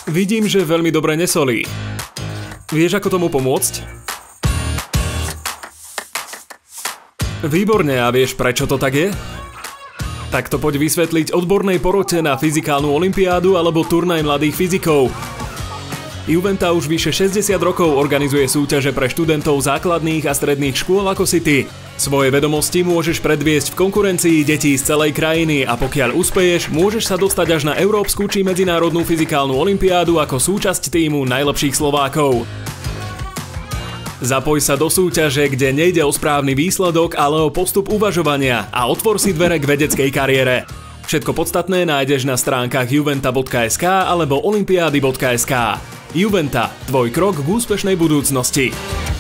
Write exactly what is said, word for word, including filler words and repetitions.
Vidím, že veľmi dobre nesolí. Vieš, ako tomu pomôcť? Výborne, a vieš, prečo to tak je? Tak to poď vysvetliť odbornej porote na fyzikálnu olympiádu alebo turnaj mladých fyzikov. Juventa už vyše šesťdesiat rokov organizuje súťaže pre študentov základných a stredných škôl ako si ty. Svoje vedomosti môžeš predviesť v konkurencii detí z celej krajiny a pokiaľ uspeješ, môžeš sa dostať až na európsku či medzinárodnú fyzikálnu olympiádu ako súčasť tímu najlepších Slovákov. Zapoj sa do súťaže, kde nejde o správny výsledok, ale o postup uvažovania a otvor si dvere k vedeckej kariére. Všetko podstatné nájdeš na stránkach juventa bodka es ká alebo olympiády bodka es ká. Juventa, tvoj krok k úspešnej budúcnosti.